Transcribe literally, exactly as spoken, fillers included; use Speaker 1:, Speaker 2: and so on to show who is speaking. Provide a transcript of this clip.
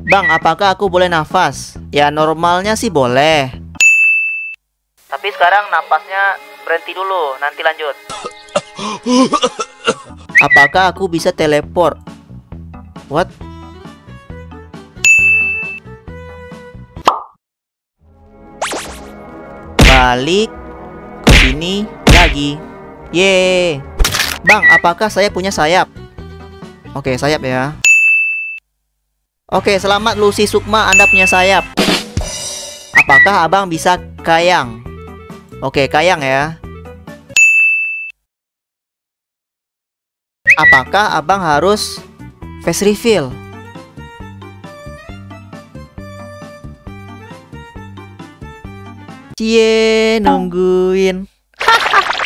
Speaker 1: Bang, apakah aku boleh nafas? Ya normalnya sih boleh. Tapi sekarang napasnya berhenti dulu, nanti lanjut. Apakah aku bisa teleport? What? Balik ke sini lagi. Yeay. Bang, apakah saya punya sayap? Oke, sayap ya. Oke, selamat Lucy Sukma, Anda punya sayap. Apakah abang bisa kayang? Oke, kayang ya. Apakah abang harus face reveal? Cie, nungguin.